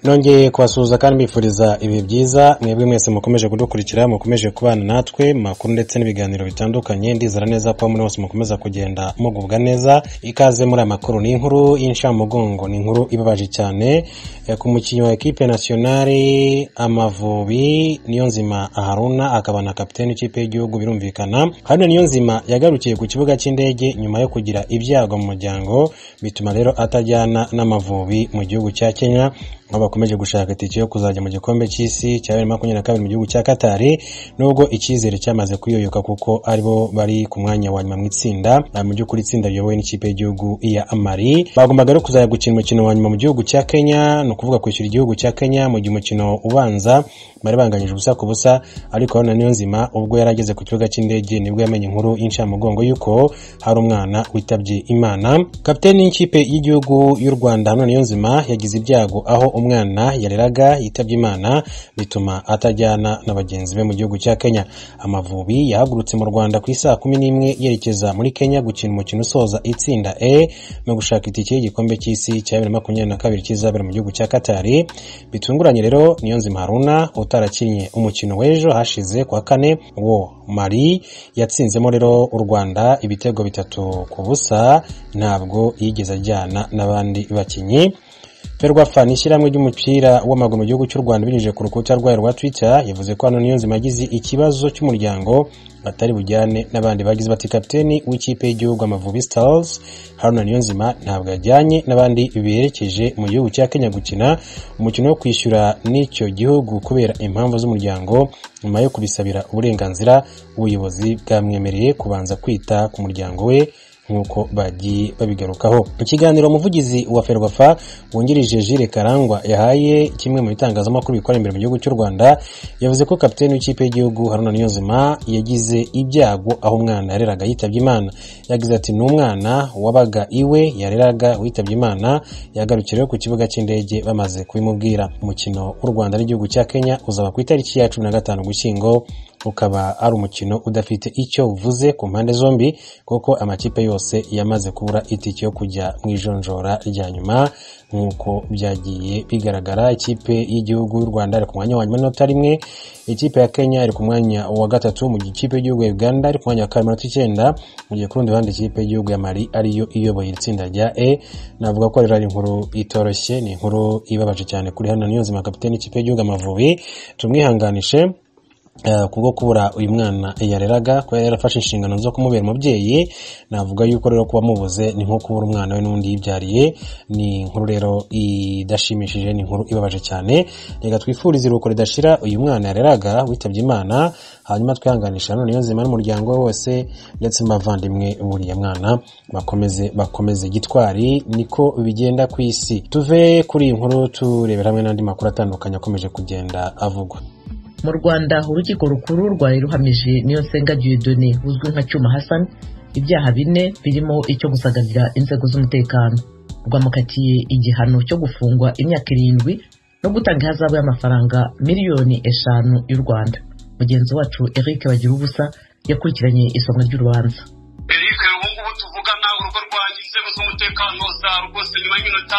Nongeye kubasuhuza kandi mbifuriza ibihe byiza mwebwe mwese mukomeje kudukurikira mukomeje kubana natwe makuru ndetse n'ibiganiro bitandukanye ndizera neza ko muri hose mukomeza kugenda mugubwa neza. Ikaze muri amakuru ni inkuru y'inshamugongo, ni inkuru ibabaje cyane ku mukinyi wa equipe nationale Amavubi Niyonzima Haruna akaba na kapiteni w'ikipe y'igihugu. Birumvikana Haruna Niyonzima yagarukiye ku kibuga cy'indege nyuma yo kugira ibyago mu muryango bituma rero atajyana n'Amavubi mu gihugu cya Kenya, aho bakomeje gushaka itike yo kuzajya mu gikombe cy'isi cya 2022 mu gihugu cya Qatar, nubwo icyizere cyamaze kuyoyoka kuko aribo bari ku mwanya wa nyuma mu itsinda. Mu by'ukuri itsinda riyobowe n'ikipe y'igihugu ya Mali bagombaga rero kuzajya gukina umukino wa nyuma mu gihugu cya Kenya, no kuvuga kwishyura igihugu cya Kenya mu gihe umukino ubanza bari banganyije ubusa ku busa. Ariko Haruna Niyonzima ubwo yarageze ku kibuga cy'indege nibwo yamenye inkuru y'inshamugongo yuko hari umwana witabye Imana. Kapiteni w'ikipe y'igihugu y'u Rwanda Haruna Niyonzima yagize ibyago aho umwana yareraga yitabye Imana bituma atajyana na bagenzi be mu gihugu cya Kenya. Amavubi yahagurutse mu Rwanda ku isaha 11 yerekeza muri Kenya gukina umukino usoza itsinda E no gushaka itike y'igikombe cy'isi cya 2022 kizabera mu gihugu cya Qatar. Bitunguranye rero Niyonzima Haruna utarakinnye umukino w'ejo hashize kwa kane wo Mali yatsinzemo rero u Rwanda ibitego 3-0 ntabwo yigeze ajyana n'abandi bakinyi. Ferwafa n'ishyirahamwe ry'umupira w'amaguru mu gihugu cy'u Rwanda binyujije ku rukuta rwayo rwa Twitter yavuze ko Haruna Niyonzima yagize ikibazo cy'umuryango batari bujyane n'abandi bagize bati kapiteni w'ikipe y'igihugu Amavubi Stars Haruna Niyonzima ntabwo yajyanye n'abandi berekeje mu gihugu cya Kenya gukina umukino wo kwishyura n'icyo gihugu kubera impamvu z'umuryango. Nyuma yo kubisabira uburenganzira ubuyobozi bwamwemereye kubanza kwita ku muryango we nkuko bagiye babigarukaho. Ikiganiro umuvugizi wa Ferwafa wungirije Jules Karangwa yahaye kimwe mu bitangazamakuru bikora imbere mu gihugu cy'u Rwanda yavuze ko kapiteni w'ikipe y'igihugu Haruna Niyonzima yagize ibyago aho umwana yareraga yitabye Imana. Yagize ati n'umwana wabaga iwe yareraga witabye Imana yagarukiriye ku kibuga cy'indege bamaze kubimubwira. Umukino w'u Rwanda n'igihugu cya Kenya uzaba ku itariki ya 15 Ugushyingo, ukaba ari umukino udafite icyo uvuze ku mpande zombi kuko amakipe yose yamaze kubura itike yo kujya mu ijonjora rya nyuma nkuko byagiye bigaragara. Ikipe y'igihugu y'u Rwanda ari ku mwanya wa nyuma n'inota rimwe, ikipe ya Kenya ari ku mwanya wa gatatu, mu gihe ikipe y'igihugu ya Uganda ari ku mwanya wa 9, mu gihe ku rundi ruhande ikipe y'igihugu ya Mali ariyo iyoboye itsinda rya E. Navuga ko rero ari inkuru itoroshye, ni inkuru ibabaje cyane kuri Haruna Niyonzima kapiteni w'ikipe y'igihugu Amavubi. Tumwihanganishe kubwo kubura uyu mwana yareraga ko yarafashe inshingano zo kumubera umubyeyi. Navuga yuko rero kuba mubuze ni nko kubura umwana we n'undi yibyariye. Ni inkuru rero idashimishije, ni inkuru ibabaje cyane. Reka twifurize iruhuko ridashira uyu mwana yareraga witabye Imana, hanyuma twihanganisha Haruna Niyonzima n'umuryango we wose ndetse n'abavandimwe buriya mwana bakomeze gitwari. Niko bigenda ku isi. Tuve kuri iyi nkuru turebera hamwe n'andi makuru atandukanye akomeje kugenda avugwa. Mu Rwanda urukiko rukuru rwari ruhamije Niyonsenga Dieudonné uzwi nka Cyuma Hassan ibyaha 4 birimo icyo gusagarira inzego z'umutekano. Rwamukatiye igihano cyo gufungwa imyaka 7 no gutanga ihazabu y'amafaranga miliyoni 5 y'u Rwanda. Mugenzi wacu Eric Bagirubusa yakurikiranye isomwa ry'urubanza. Eric, ubu tuvugana urugo rwanjye inzego z'umutekano za rwose nyuma y'iminota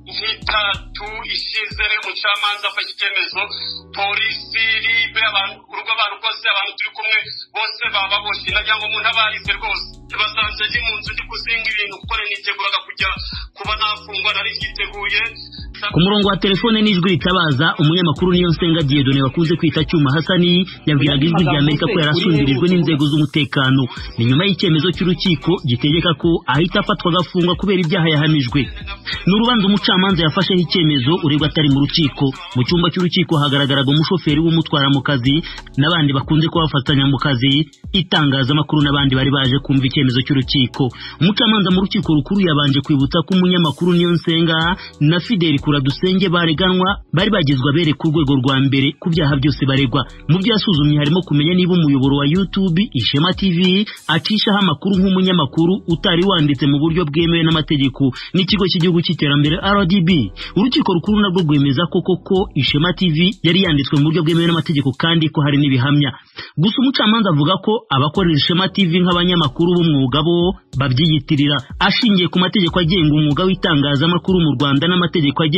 nk'itatu ishize umucamanza afashe icyemezo, polisi ribe urugo abantu rwose abantu turi kumwe bose baba boshye nagira ngo umuntu abarize rwose basanze ndi mu nzu ndi kuzinga ibintu kuko niteguraga kujya kuba nafungwa nari byiteguye. Ku murongo wa telefone n'ijwi ritabaza umunyamakuru Niyonsenga Dieudonné wakunze kwita Cyuma Hassan yabwiraga ijwi rya Amerika ko yarasumbirijwe n'inzego z'umutekano. Ni nyuma y'icyemezo cy'urukiko gitegeka ko ahita afatwa agafungwa kubera ibyaha yahamijwe. N'urubanza umucamanza yafasheho icyemezo uregwa atari mu rukiko. Mu cyumba cy'urukiko hagaragaraga umushoferi w'umutwara mu kazi n'abandi bakunze kubafatanya mu kazi, itangazamakuru n'abandi bari baje kumva icyemezo cy'urukiko. Umucamanza mu rukiko rukuru yabanje kwibutsa ko umunyamakuru Niyonsenga na Fidel Kuradusenge bareganwa bari bagizwe abere ku rwego rwa mbere ku byaha byose baregwa. Mu byo yasuzumye harimo kumenya niba umuyoboro wa YouTube Ishema TV acishaho amakuru nk'umunyamakuru utari wanditse mu buryo bwemewe n'amategeko n'ikigo cy'igihugu cy'iterambere RDB. Urukiko rukuru narwo rwemeza ko koko Ishema TV yari yanditswe mu buryo bwemewe n'amategeko kandi ko hari n'ibihamya. Gusa umucamanza avuga ko abakorera Ishema TV nk'abanyamakuru b'umwuga bo babyiyitirira ashingiye ku mategeko agenga umwuga w'itangazamakuru mu Rwanda n'amategeko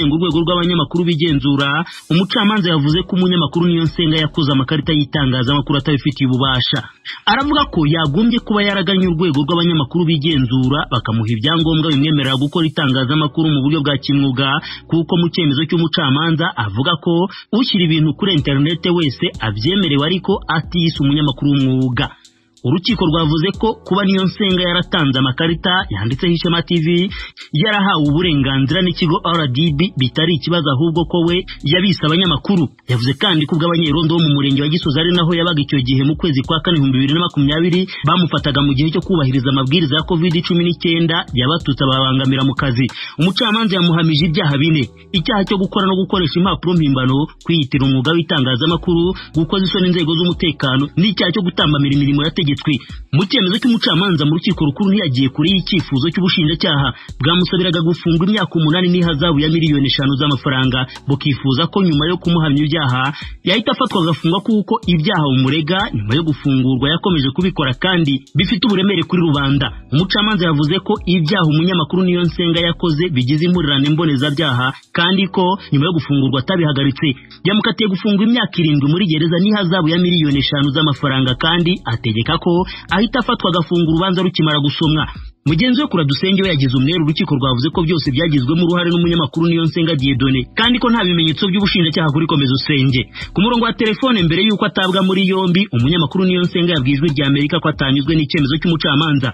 igenga urwego rw'abanyamakuru bigenzura, umucamanza yavuze ko umunyamakuru Niyonsenga yakoze amakarita y'itangazamakuru atabifitiye ububasha. Aravuga ko yagombye kuba yaraganye urwego rw'abanyamakuru bigenzura bakamuha ibyangombwa bimwemerera gukora itangazamakuru mu buryo bwa kimwuga, kuko mu cyemezo cy'umucamanza avuga ko ushyira ibintu kuri interinete wese abyemerewe ariko atiyise umunyamakuru w'umwuga. Urukiko rwavuze ko kuba Niyonsenga yaratanze amakarita yanditseho Ishema TV yarahawe uburenganzira n'ikigo RDB bitari ikibazo, ahubwo ko we yabise abanyamakuru. Yavuze kandi ko bw'abanyerondo bo mu murenge wa Gisozi ari naho yabaga icyo gihe mu kwezi kwa 4 2020 bamufataga mu gihe cyo kubahiriza amabwiriza ya COVID-19 yabatutse babangamira mu kazi. Umucamanza yamuhamije ibyaha bine: icyaha cyo gukora no gukoresha impapuro mpimbano, kwiyitira umwuga w'itangazamakuru, gukoza isoni inzego z'umutekano, n'icyaha cyo gutambamira imirimo yategetswe. Mu cyemezo cy'umucamanza mu rukiko rukuru ntiyagiye kuri y'icyifuzo cy'ubushinjacyaha bwamusabiraga gufungwa imyaka 8 n'ihazabu ya miliyoni 5 z'amafaranga, bukifuza ko nyuma yo kumuhamya ibyaha yahita afatwa agafungwa, kuko ibyaha umurega nyuma yo gufungurwa yakomeje kubikora kandi bifite uburemere kuri rubanda. Umucamanza yavuze ko ibyaha umunyamakuru Niyonsenga yakoze bigize impurirane mbonezabyaha kandi ko nyuma yo gufungurwa atabihagaritse. Yamukatiye gufungwa imyaka 7 muri gereza n'ihazabu ya miliyoni 5 z'amafaranga, kandi ategeka ko ahita afatwa agafunga urubanza rukimara gusomwa. Mugenzi we Kuradusenge we yagize umweru urukiko rwavuze ko byose byagizwemo uruhare n'umunyamakuru Niyonsenga Dieudonné, kandi ko nta bimenyetso by'ubushinjacyaha kuri Komeza Usenge. Ku murongo wa telefone mbere y'uko atabwa muri yombi, umunyamakuru Niyonsenga yabwiye Ijwi rya Amerika ko atanyuzwe n'icyemezo cy'umucamanza.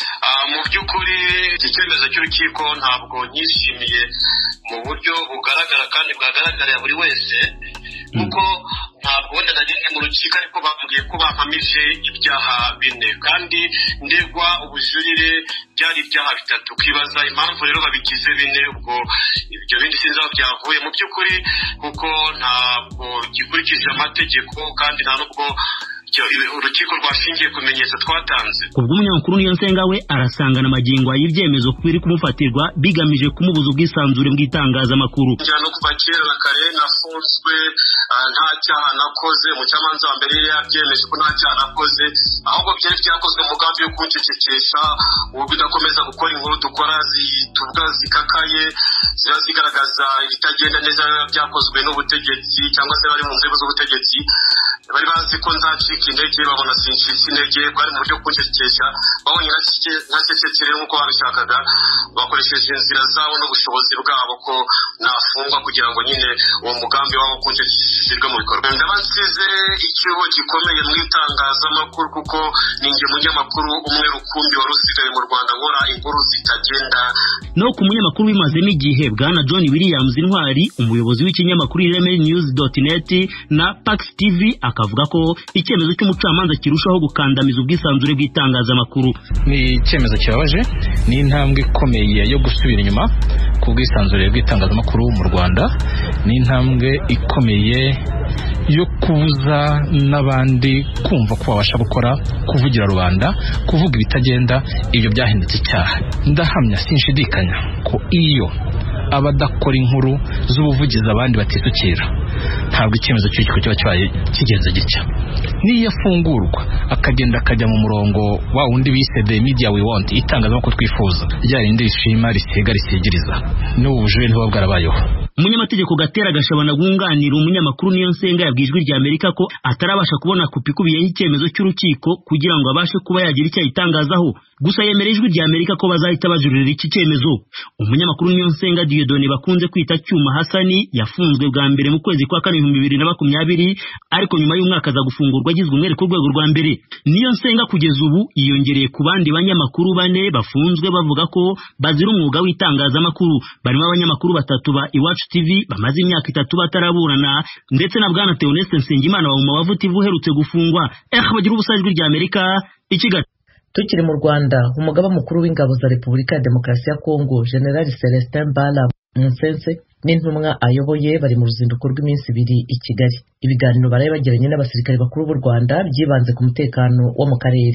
Mu by'ukuri iki cyemezo cy'urukiko ntabwo nyishimiye mu buryo bugaragara kandi bwagaragarira buri wese, kuko ntabwo wenda nagiye mu rukiko ariko bambwiye ko bampamije ibyaha bine kandi ndegwa ubujurire byari ibyaha 3. Kwibaza impamvu rero babigize bine, ubwo ibyo bindi sinzi aho byavuye mu by'ukuri, kuko ntabwo gikurikije amategeko kandi nta nubwo urukiko rwashingiye ku bimenyetso twatanze. Ubwo umunyamakuru Niyonsenga we arasangana magingo y'ibyemezo biri kumufatirwa bigamije kumubuza ubwisanzure bw'itangazamakuru. Njyana kuva kera na kare nafunzwe nta cyaha nakoze, umucamanza wa mbere yabyemeje ko nta cyaha nakoze, ahubwo byari byakozwe mu mugambi wo kuncecekesha, ubu bidakomeza gukora inkuru dukora zituvuga zikakaye ziba zigaragaza ibitagenda neza byakozwe n'ubutegetsi cyangwa se bari mu nzego z'ubutegetsi. Bari bazi ko nzacika intege, babona sincika intege, bari mu buryo kuncecekesha, babonye ntacecekere nk'uko babishakaga, bakoresheje inzira zabo n'ubushobozi bwabo ko nafungwa kugira ngo nyine uwo mugambi wabo kuncecekesherwe mu bikorwa. Ndabansize icyuho gikomeye mu itangazamakuru, kuko ninjye munyamakuru umwe rukumbi wari usigaye mu Rwanda nkora inkuru zitagenda. No ku munyamakuru bimazemo igihe, Bwana John Williams Intwari, umuyobozi w'ikinyamakuru iremenews.net na Pax TV, akavuga ko icyemezo cy'umucamanza kirushaho gukandamiza ubwisanzure bw'itangazamakuru. Ni icyemezo kibabaje, ni intambwe ikomeye yo gusubira inyuma ku bwisanzure bw'itangazamakuru mu Rwanda, ni intambwe ikomeye yo kubuza n'abandi kumva ko babasha gukora, kuvugira rubanda, kuvuga ibitagenda. Ibyo byahindutse icyaha. Ndahamya sinshidikanya ko iyo abadakora inkuru z'ubuvugizi abandi batisukira, ntabwo icyemezo cy'urukiko kiba cyabaye kigenze gitya. Niyo afungurwa akagenda akajya mu murongo wa wundi bise the media we want, itangazamakuru twifuza, ryarinde rishima risiga risigiriza, n'ubu bujurire ntibuba bwarabayeho. Umunyamategeko Gatera Gashabana gunganira umunyamakuru Niyonsenga yabwiye Ijwi rya Amerika ko atarabasha kubona kopi ikubiyeho icyemezo cy'urukiko kugira ngo abashe kuba yagira icyo ayitangazaho, gusa yemereye Ijwi rya Amerika ko bazahita bajurira iki cyemezo. Umunyamakuru Niyonsenga Dieudonné bakunze kwita Cyuma Hasani yafunzwe bwa mbere mu kwezi kwa 4 2020, ariko nyuma y'umwaka aza gufungurwa agizwe umwere ku rwego rwa mbere. Niyonsenga kugeza ubu yiyongereye ku bandi banyamakuru 4 bafunzwe bavuga ko bazira umwuga w'itangazamakuru, barimo abanyamakuru 3 ba Iwacu TV bamaze imyaka 3 bataraburana, ndetse na Bwana Theoneste Nsengimana wa Mumavu TV uherutse gufungwa. Bagira ubusajwi rya Amerika i Kigali. Tukiri mu Rwanda, umugaba mukuru w'ingabo za Repubulika ya Demokarasi ya Kongo General Celestin Mbala Musense n'intumwa ayoboye bari mu ruzinduko rw'iminsi 2 i Kigali. Ibiganiro baraye bagiranye n'abasirikare bakuru b'u Rwanda byibanze ku mutekano wo mu karere.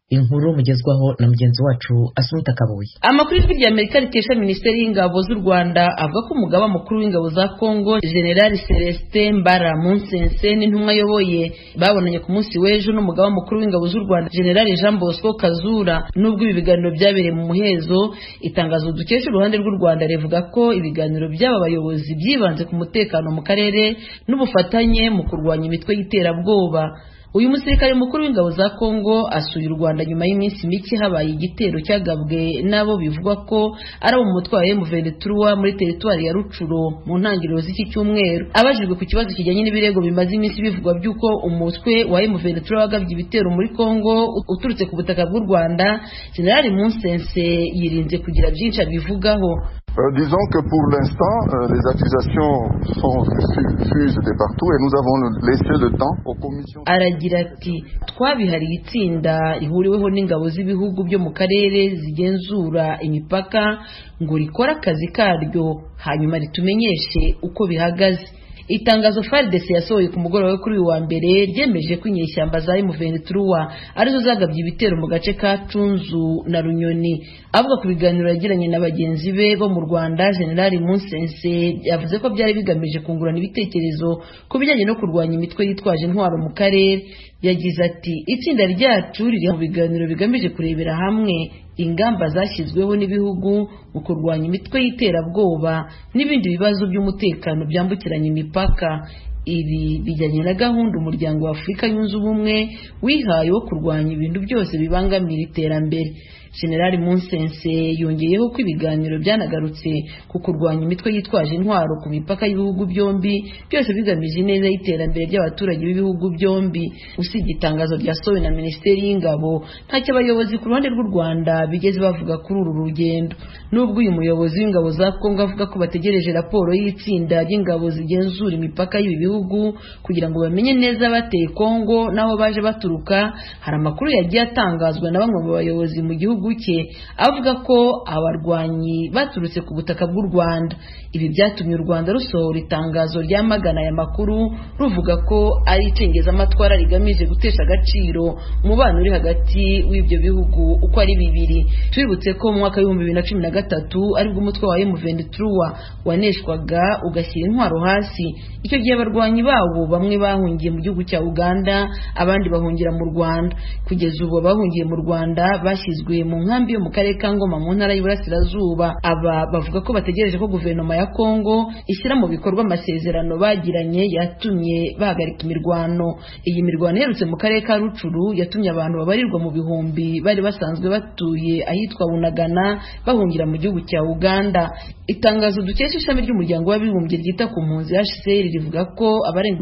inkuru mugezwaho na mugenzi wacu Asumta Kabuye. Amakuru y'ijwi rya Amerika rikesha Minisiteri y'Ingabo z'u Rwanda avuga ko umugaba mukuru w'ingabo za Congo General Celestin Mbara Munsense n'intumwa ayoboye babonanye ku munsi w'ejo n'umugaba mukuru w'ingabo z'u Rwanda General Jean Bosco Kazura. Nubwo ibi biganiro byabereye mu muhezo, itangazo dukesha uruhande rw'u Rwanda rivuga ko ibiganiro by'aba bayobozi byibanze ku mutekano mu karere n'ubufatanye mu kurwanya imitwe y'iterabwoba. Uyu musirikare mukuru w'ingabo za Congo asuye u Rwanda nyuma y'iminsi mike habaye igitero cyagabwe nabo bivugwa ko ari mu mutwe wa M23 muri teritwari ya Rucuro mu ntangiriro z'iki cyumweru. Abajijwe ku kibazo kijyanye n'ibirego bimaze iminsi bivugwa by'uko umutwe wa M23 wagabye ibitero muri Congo uturutse ku butaka bw'u Rwanda, General Munsense yirinze kugira byinshi abivugaho. Disons que pour l'instant, les accusations fusent de partout et nous avons laissé le temps aux commissions. Aragira ati twabihariye itsinda rihuriweho n'ingabo z'ibihugu byo mu karere zigenzura imipaka ngo rikora akazi karyo hanyuma ritumenyeshe uko bihagaze. Itangazo FARDC yasohoye ku mugoroba kuri uyu wa mbere ryemeje ko inyeshyamba za M23 arizo zagabye ibitero mu gace ka Cunzu na Runyoni. Avuga ku biganiro yagiranye na bagenzi be bo mu Rwanda, General Munsense yavuze ko byari bigamije kungurana ibitekerezo ku bijyanye no kurwanya imitwe yitwaje intwaro mu karere. Yagize ati itsinda ryacu riri mu biganiro bigamije kurebera hamwe ingamba zashyizweho n'ibihugu mu kurwanya imitwe y'iterabwoba n'ibindi bibazo by'umutekano byambukiranya imipaka. Ibi bijyanye na gahunda umuryango wa Afurika yunze ubumwe wihaye wo kurwanya ibintu byose bibangamira iterambere. General Munsense yongeyeho ko ibiganiro byanagarutse ku kurwanya imitwe yitwaje intwaro ku mipaka y'ibihugu byombi, byose bigamije neza y'iterambere ry'abaturage b'ibihugu byombi. Usibye itangazo ryasohowe na Minisiteri y'Ingabo, ntacyo abayobozi ku ruhande rw'u Rwanda bigeze bavuga kuri uru rugendo. Nubwo uyu muyobozi w'ingabo za Congo avuga ko bategereje raporo y'itsinda ry'ingabo zigenzura imipaka y'ibi bihugu kugira ngo bamenye neza bateye Congo naho baje baturuka, hari amakuru yagiye atangazwa na bamwe mu bayobozi mu gihugu cye avuga ko abarwanyi baturutse ku butaka bw'u Rwanda. Ibi byatumye u Rwanda rusohora itangazo ryamagana aya makuru ruvuga ko ari icengezamatwara rigamije gutesha agaciro umubano uri hagati w'ibyo bihugu uko ari bibiri. Twibutse ko mu mwaka w'ibihumbi 2013 aribwo umutwe wa M23 waneshwaga ugashyira intwaro hasi. Icyo gihe abarwanyi bawo bamwe bahungiye mu gihugu cya Uganda, abandi bahungira mu Rwanda. Kugeza ubu bahungiye mu Rwanda bashyizwe mu nkambi yo mu karere ka Ngoma mu ntara y'Iburasirazuba. Aba bavuga ko bategereje ko guverinoma ya Congo ishyira mu bikorwa amasezerano bagiranye yatumye bahagarika imirwano. Iyi mirwano iherutse mu karere ka Rucuru yatumye abantu babarirwa mu bihumbi bari basanzwe batuye ahitwa Bunagana bahungira mu gihugu cya Uganda. Itangazo dukesha ishami ry'umuryango w'abibumbye ryita ku mpunzi HCR rivuga ko abarenga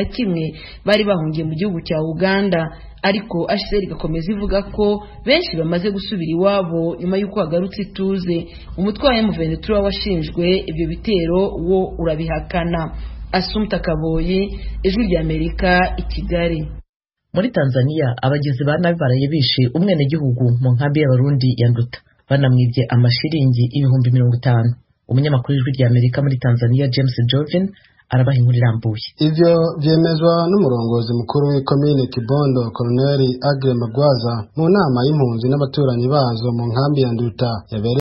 11,000 bari bahungiye mu gihugu cya Uganda, ariko HCR igakomeza ivuga ko benshi bamaze gusubira iwabo nyuma y'uko hagarutse ituze. Umutwe wa M23 washinjwe ibyo bitero wo urabihakana. Asumta Kaboye, Ijwi rya Amerika, i Kigali. Muri Tanzania abagizi ba nabi baraye bishe umwenegihugu mu nkambi y'Abarundi ya Nduta banamwibye amashiringi 50,000. Umunyamakuru w'Ijwi rya Amerika muri Tanzania James Jovin arabaha inkuru irambuye. Ivyo vyemezwa n'umurongozi mukuru w'ikomine Kibondo Colonel Agre Magwaza mu nama y'impunzi n'abaturanyi bazo mu nkambi ya Nduta yabereye